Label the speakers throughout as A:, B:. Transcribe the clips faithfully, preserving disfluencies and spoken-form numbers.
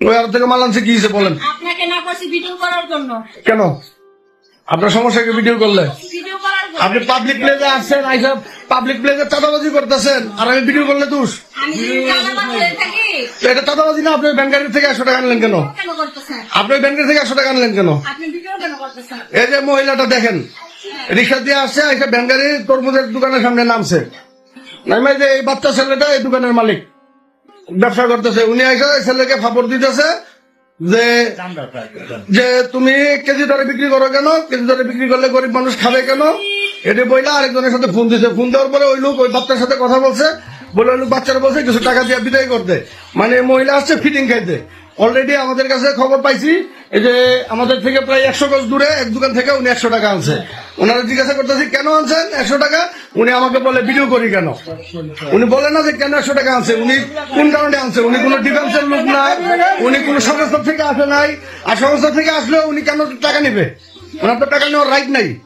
A: ওই আর থেকে মাল আনছে কি হয়েছে বলেন?
B: আপনাকে না করছি ভিডিও করার জন্য।
A: কেন আপনার সমস্যা কি ভিডিও করলে?
B: ভিডিও করার জন্য
A: আপনি পাবলিক প্লেসে আসছেন, আইসা পাবলিক প্লেসে চাঁদাবাজি করতেছেন, আর আমি ভিডিও করলে দোষ?
B: আমি যদি চাঁদাবাজ হয়ে থাকি
A: এটা চাঁদাবাজি না? আপনি ব্যাংক গাড়ি থেকে একশো টাকা আনলেন কেন?
B: কেন করতেছেন?
A: আপনি ব্যাংকের থেকে একশো টাকা আনলেন কেন?
B: আপনি ভিডিও কেন করতেছেন?
A: এই যে মহিলাটা দেখেন, রিক্সা দিয়ে আসছে, এসে ব্যাংক গাড়ি তরমুজের দোকানের সামনে নামছে, নামে যে এই বাচ্চা ছেলেটা এই দোকানের মালিক ব্যবসা করতেছে, উনি এসে ছেলেকে ফাপড় দিতেছে যে যে তুমি কেজি দরে বিক্রি করো কেন, কেজি দরে বিক্রি করলে গরিব মানুষ খাবে কেন, এটি বইলা আরেকজনের সাথে ফোন দিছে। ফোন দেওয়ার পরে ওই লোক ওই বাচ্চার সাথে কথা বলছে, বলে ওই লোক বাচ্চারা বলছে কিছু টাকা দিয়ে বিদায় করতে, মানে মহিলা আসছে ফিটিং খাইতে। অলরেডি আমাদের কাছে খবর পাইছি, এই যে আমাদের থেকে প্রায় একশো গজ দূরে এক দোকান থেকে উনি একশো টাকা আনছে। ওনারা জিজ্ঞাসা করতেছি কেন আনছেন একশো টাকা, উনি আমাকে বলে ভিডিও করি কেন। উনি বলে না যে কেন একশো টাকা আনছে, উনি কোন কারণে আনছে। উনি কোন ডিফেন্সের লোক নাই, উনি কোন সংস্থা থেকে আসে নাই, আর সংস্থা থেকে আসলেও উনি কেন টাকা নিবে? ওনার তো টাকা নেওয়ার রাইট নাই।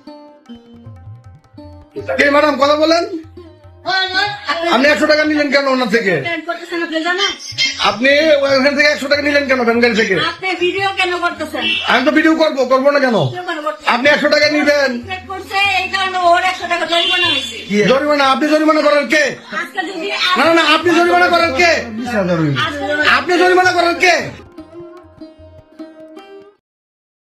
A: কে ম্যাডাম কথা বলেন? আপনি একশো টাকা নিলেন কেন ওনার থেকে?
B: করতেছেন আপনি জানেন?
A: আপনি ওখান থেকে একশো টাকা নিলেন কেন ব্যাংক থেকে?
B: আপনি ভিডিও কেন করতেছেন?
A: আমি তো ভিডিও করবো, করবো না কেন? আপনি একশো টাকা নিবেন
B: করছে এই কারণে ওর একশো টাকা জরিমানা হয়েছে।
A: জরিমানা? আপনি জরিমানা করেন কে?
B: আজকে যদি
A: না না আপনি জরিমানা করেন কে? আপনি জরিমানা করেন কে?